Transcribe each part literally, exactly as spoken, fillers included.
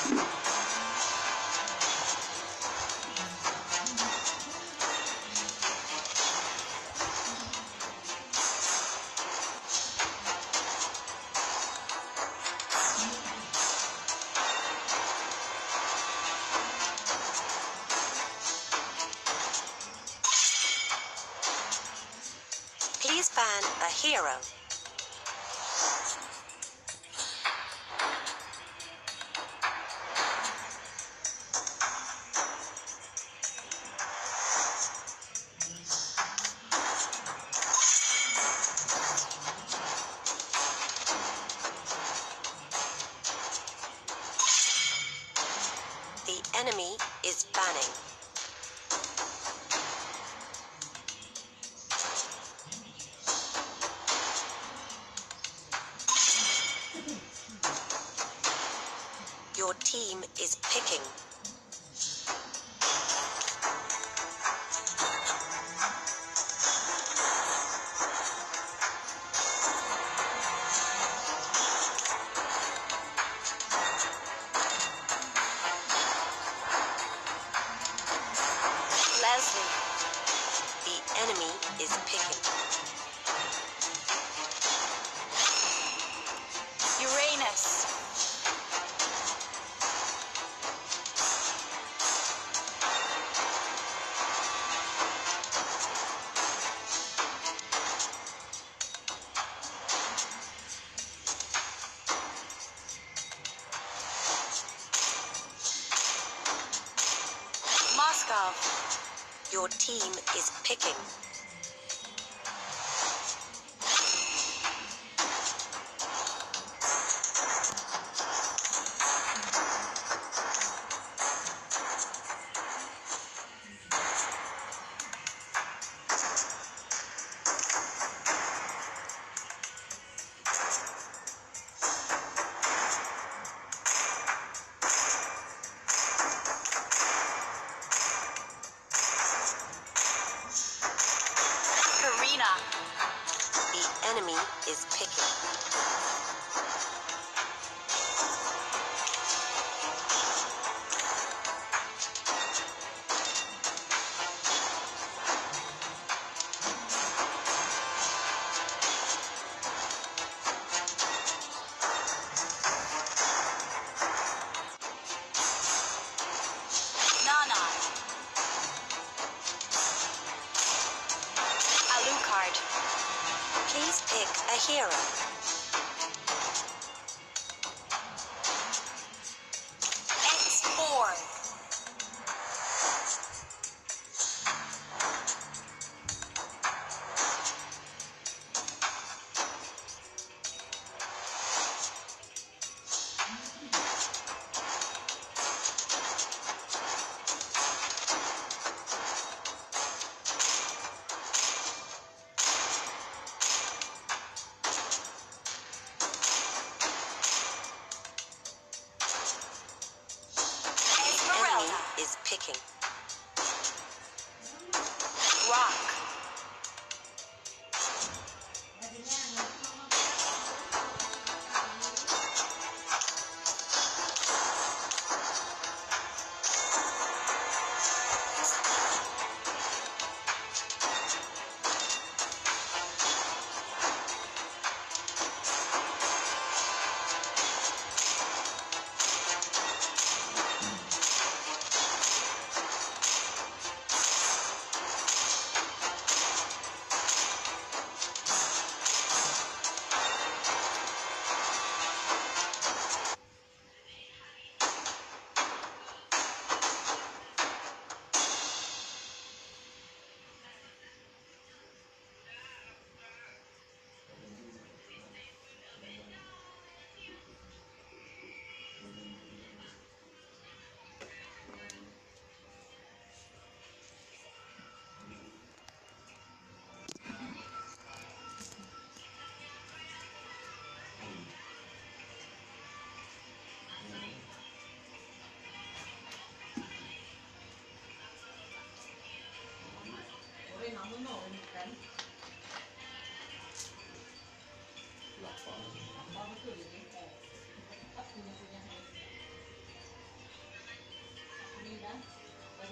Please ban a hero. The enemy is banning. Your team is picking. Leslie. The enemy is picking. Uranus. Moscow. Your team is picking. The enemy is picking. Nana. Alucard. Please pick a hero. X-Borg. Is picking. Rock.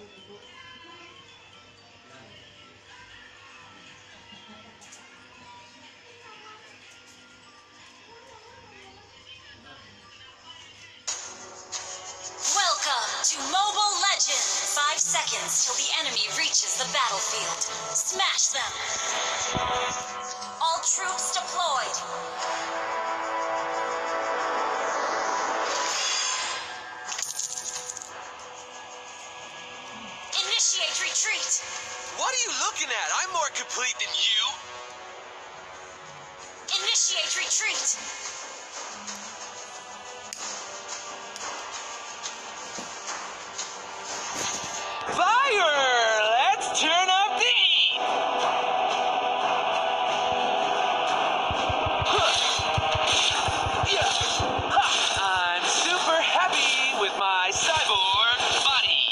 Welcome to Mobile Legends! Five seconds till the enemy reaches the battlefield. Smash them! All troops deployed. Initiate retreat! What are you looking at? I'm more complete than you. Initiate retreat! Fire! Let's turn up the heat! I'm super happy with my cyborg body.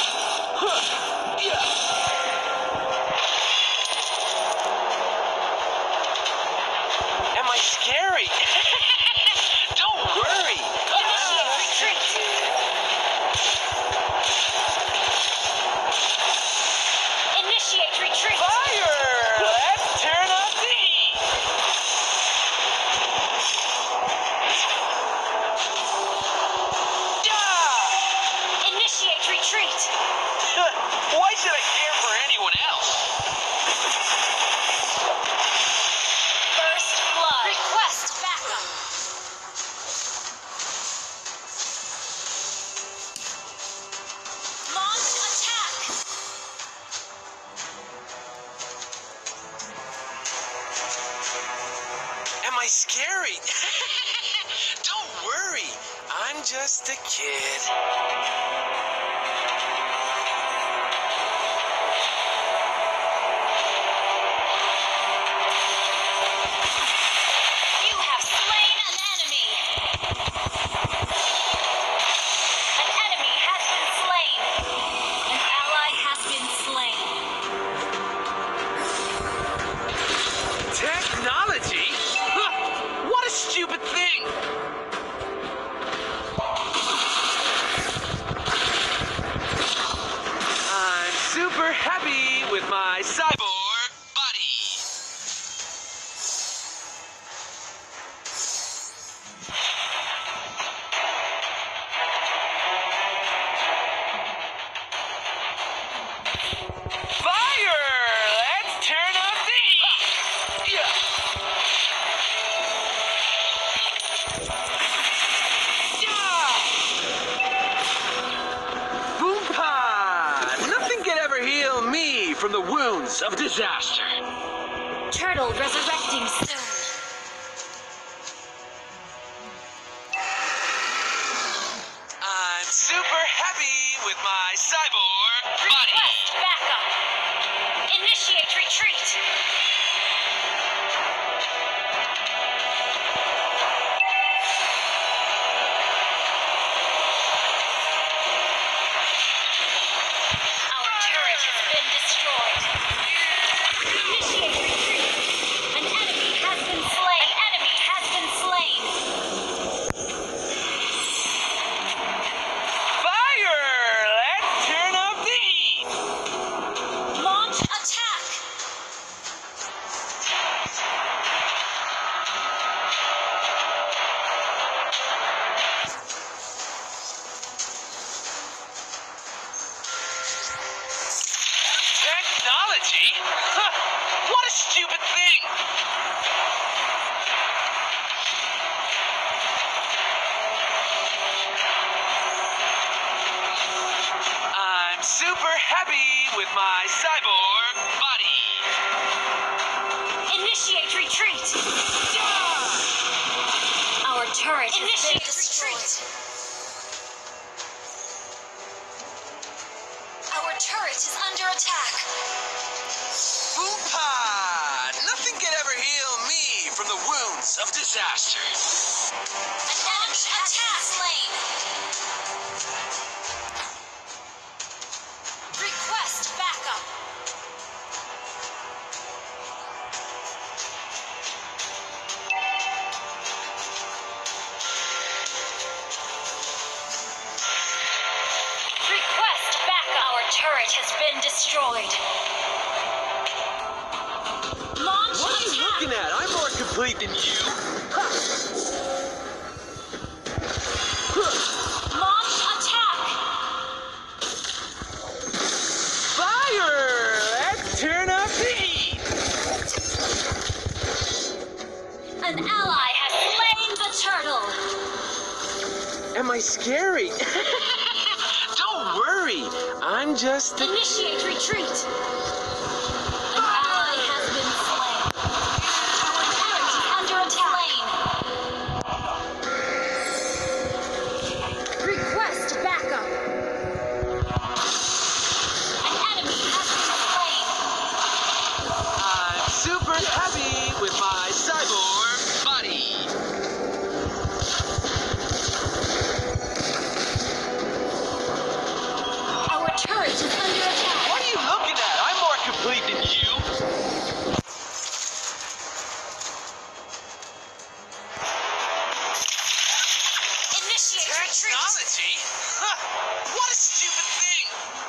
Am I scary? Don't worry. Initiate retreat! Fire! Let's turn up the heat! Yeah! Initiate retreat! Why should I care for anyone else? First blood! Request backup! Launch attack! Am I scary? Don't worry. I'm just a kid. You have slain an enemy! An enemy has been slain! An ally has been slain! Technology? Huh, what a stupid thing! I'm super happy with my cyborg body. Fire! Let's turn up the heat! Boompa! Nothing can ever heal me from the wounds of disaster. Turtle resurrecting soon! I'm super happy with my cyborg body. Request backup! Initiate retreat! Our turret has been destroyed. Initiate retreat! An enemy has been slain! An enemy has been slain! Fire! Let's turn up the heat. Launch attack! Technology? Huh, what a stupid thing! I'm super happy with my cyborg body. Initiate retreat! Our turret has been destroyed. Our turret is under attack. Boompa! Nothing can ever heal me from the wounds of disaster. An enemy attack slain. Request backup. Request backup. Our turret has been destroyed. Launch What are you attack! looking at? I'm more complete than you. Ha! Launch attack! Fire! Let's turn up the heat. An ally has slain the turtle. Am I scary? Don't worry. I'm just a... Initiate retreat. An ally has been slain. Our turret is under attack. Request backup. An enemy has been slain. I'm super happy with my cyborg body. Our turret is under attack. What are you looking at? I'm more complete than you. Initiate retreat. Technology? Huh. What a stupid thing.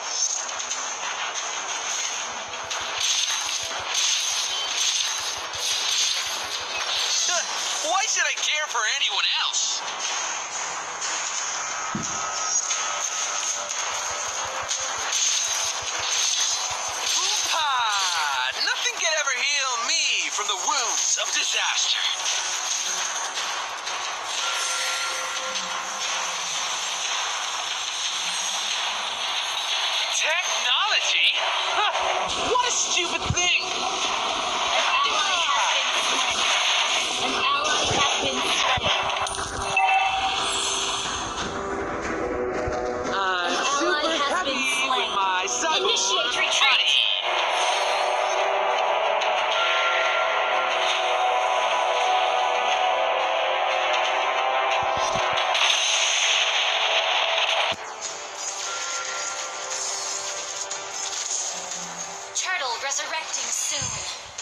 Huh. Why should I care for anyone else? Ah, nothing can ever heal me from the wounds of disaster. Technology? Huh. What a stupid thing. An ally has been slain. An ally has been slain. I'm An super ally has happy been slain. with my cyborg Initiate retreat. body. Turtle resurrecting soon.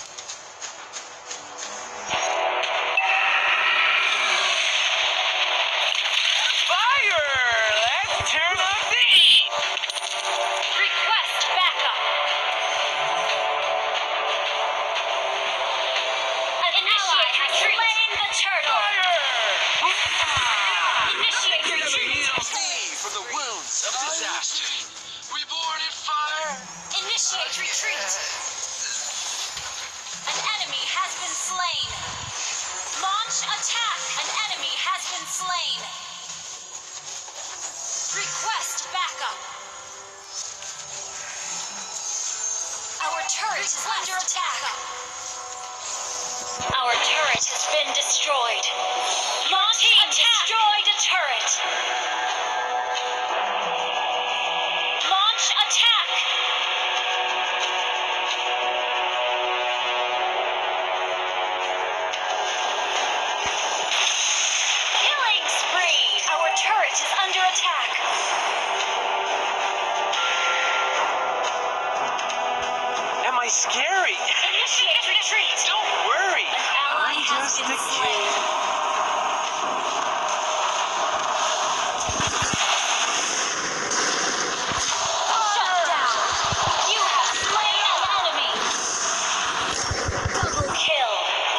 Fire! Let's turn up the heat. Request backup. An ally has slain the turtle. Initiate Never retreat. heal me from the wounds of disaster. Reborn in fire. Initiate retreat. An enemy has been slain. Launch attack. An enemy has been slain. Request backup. Our turret is under attack. Our turret has been destroyed. Launch attack. Destroyed a turret. Launch attack. Killing spree. Our turret is under attack. Am I scary? Initiate retreat. Don't worry. An ally I'm has just been a slain. kid. Shut down. You have slain an enemy. Double kill.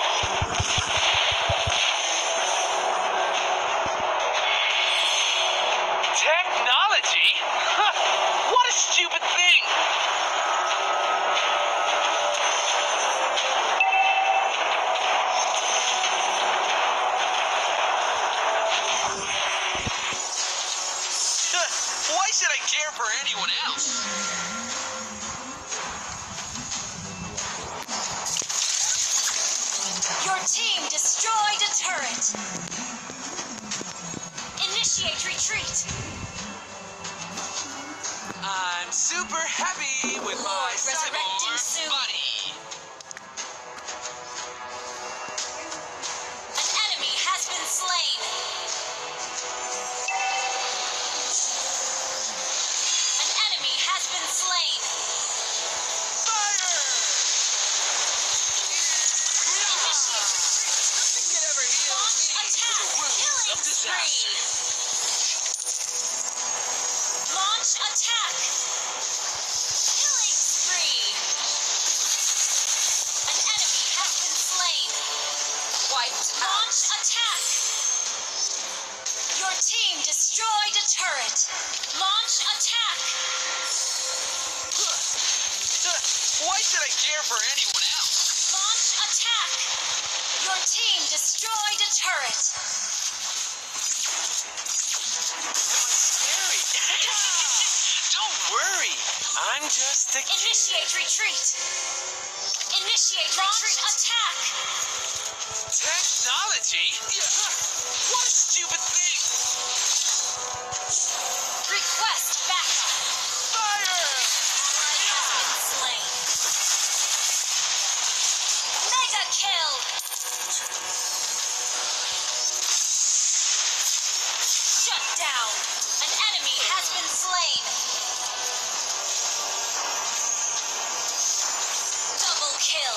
Technology? Huh. What a stupid thing. Huh. Why should I care for anyone else? Your team destroyed a turret. Initiate retreat. I'm super happy with my Lord resurrecting cyborg soon. body. An enemy has been slain. An enemy has been slain. Fire! Initiate retreat. Nothing can ever heal Launch me attack. from the wounds Killing of disaster. spree. Launch attack. destroyed a turret. Launch attack. Why should I care for anyone else? Launch attack. Your team destroyed a turret. Am I scary? Don't worry. I'm just a kid. Initiate retreat. Initiate launch attack. Technology? What a stupid thing! Request backup. Fire! Ally has been slain. Mega kill. Shut down. An enemy has been slain. Double kill.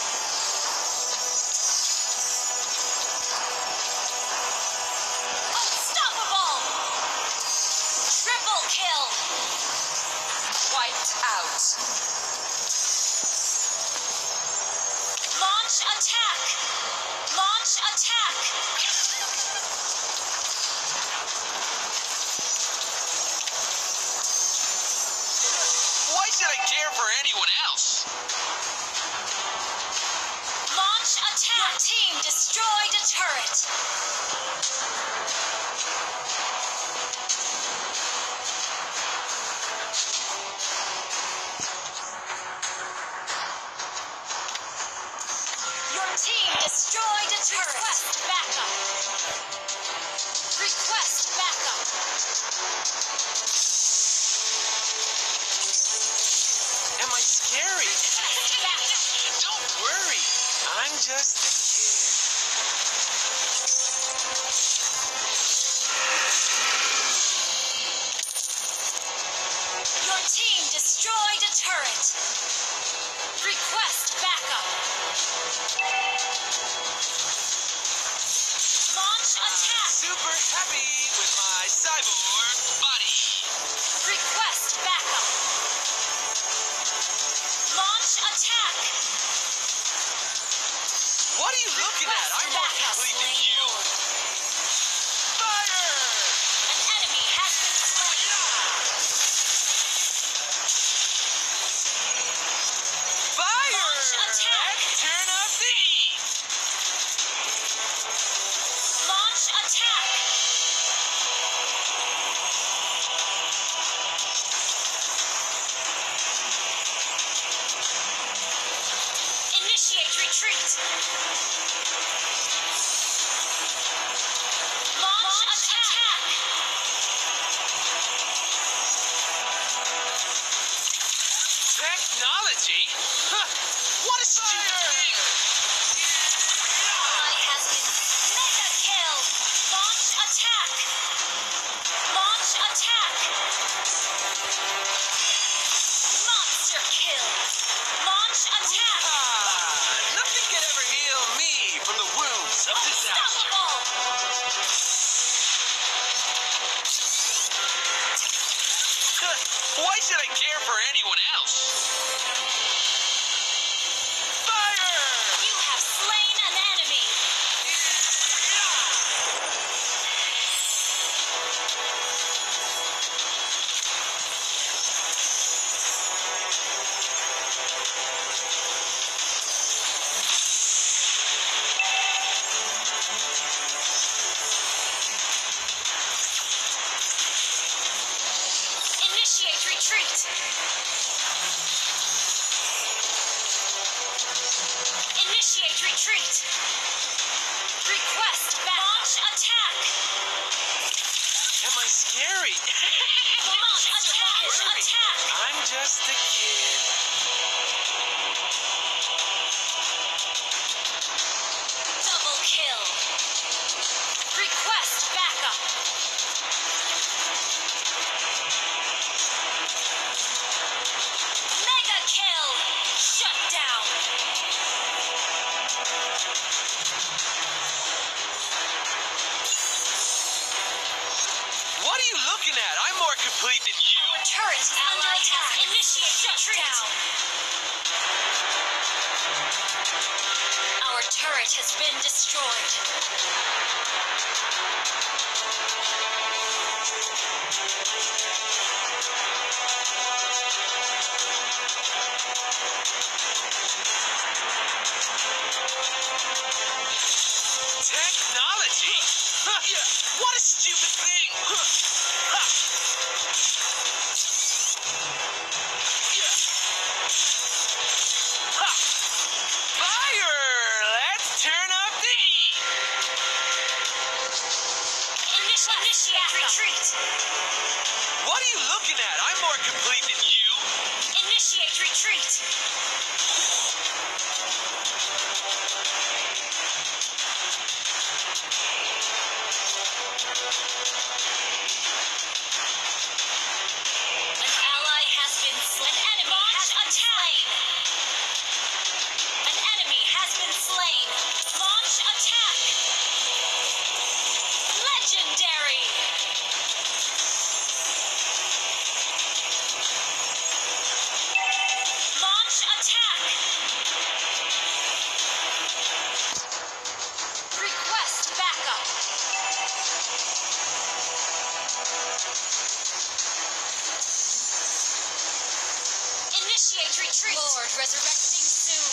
Unstoppable. Triple kill. Wiped out. Launch attack. Launch attack. Why should I care for anyone else? Launch attack. Your team destroyed a turret. Your team destroyed a turret. Request backup. Request backup. Am I scary? Request backup. Don't worry. I'm just a kid. Your team destroyed a turret. Request backup. Launch attack. Super happy with my cyborg body. Request backup. Launch attack. What are you looking at? I'm more Request complete than backup. you. Fire! An enemy has been slain. Fire! Launch attack. Turn up the heat. Launch attack. Initiate retreat. Launch attack. Technology? Huh. What a stupid thing! Ally has been mega kill. Launch attack. Launch attack. Monster kill. Launch attack. Ah, nothing can ever heal me from the wounds of disaster. Unstoppable. Why should I care for anyone else? Fire! You have slain an enemy. Initiate retreat. Initiate retreat. Request back. Launch attack. Am I scary? Launch attack. Worry. Attack. I'm just a kid. Double kill. Request backup. Mega kill. Shut down. What are you looking at? I'm more complete than you. Our turret is under attack. Initiate retreat. Our turret has been destroyed. Initiate retreat. What are you looking at? I'm more complete than you. Initiate retreat. An ally has been slain. An enemy has been slain. An enemy has been slain. Launch attack. Legendary. Launch attack. Request backup. Initiate retreat. Lord resurrecting soon.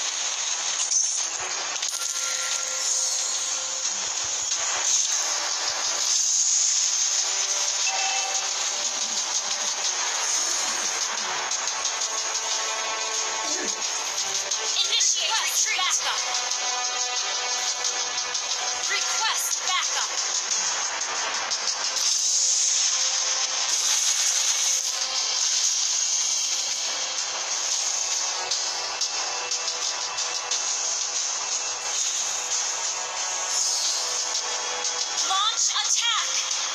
Initiate retreat. Backup. Request backup. Launch attack.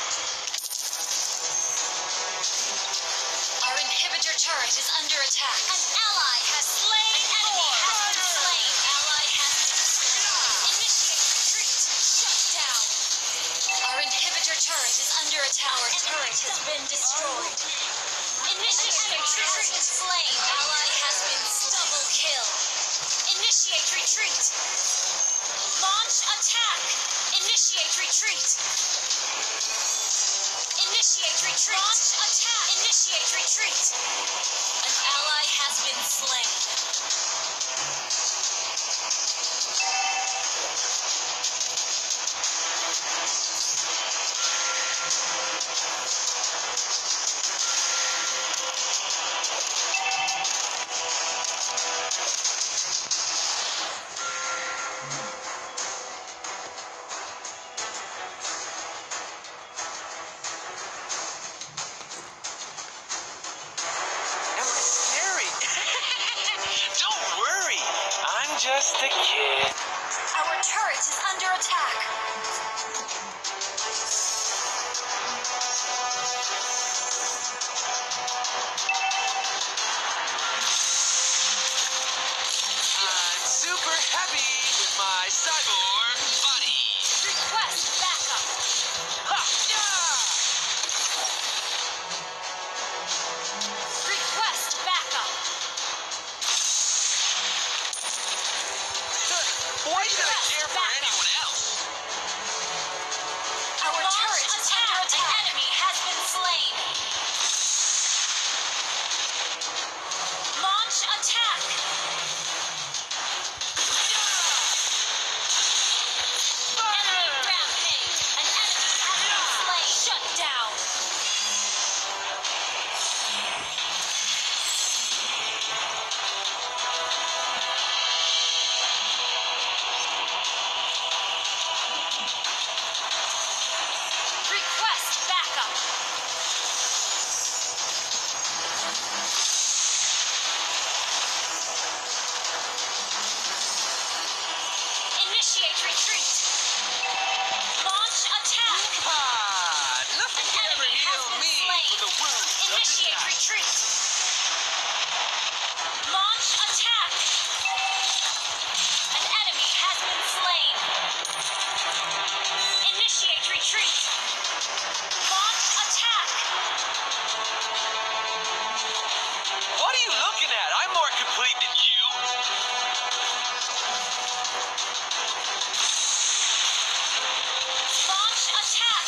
Our inhibitor turret is under attack. An ally has slain. An enemy has been slain. Ally has been initiate retreat. Shut down. Our inhibitor turret is under attack. Our turret has been destroyed. Initiate retreat. Slain. Ally has been double kill. Initiate retreat. Launch attack. Initiate retreat. Initiate retreat. Launch attack. Initiate retreat. An ally has been slain. Am I scary? Don't worry. I'm just a kid. Our turret is under attack. I'm super happy with my cyborg body. Request backup. Ha! Yeah! Request backup. Why should I care for anyone else? Our turret is under attack. An enemy has been slain. Launch attack. Enemy rampage. An enemy has been slain. Shut down. Request backup. Initiate retreat. Launch attack. Ah, nothing An can ever enemy has heal been me slain. from the wounds of this Initiate guy. retreat. Launch attack. An enemy has been slain. Initiate retreat. Launch attack. What are you looking at? I'm more complete than you. Launch attack.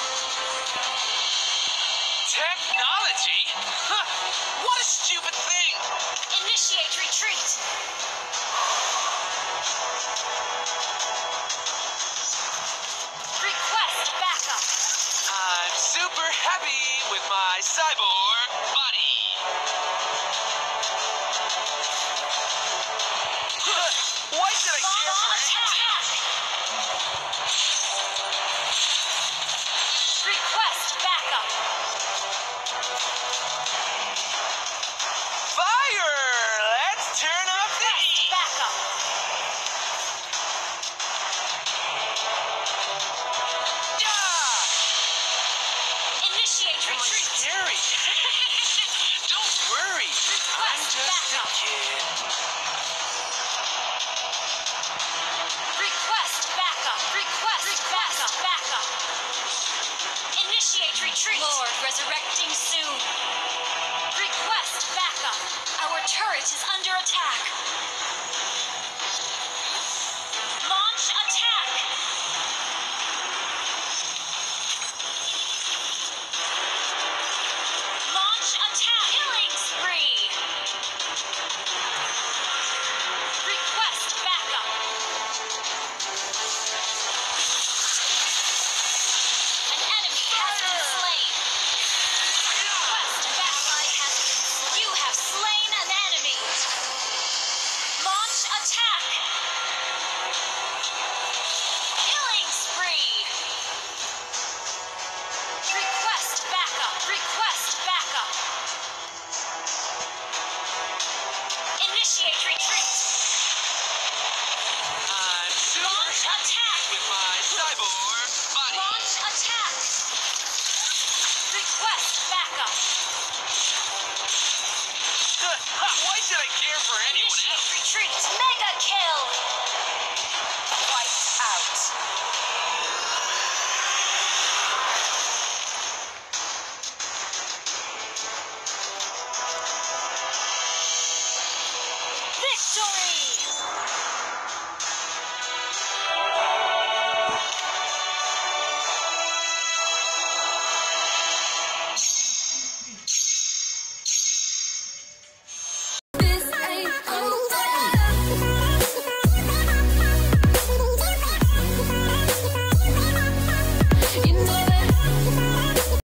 Technology? Huh, what a stupid thing. Initiate retreat. Request backup. I'm super happy with my cyborg body. Why should I care for Launch anyone attack. else? Request retreat. Lord resurrecting soon. Request backup. Our turret is under attack. Launch attack. Launch attack. Killing spree. Request backup. An enemy has been slain. Request backup. Has been. You have slain an enemy. Launch attack. Killing spree. Request backup. Request backup. Initiate retreat. I'm super Launch attack. with my cyborg body. Launch attack. Request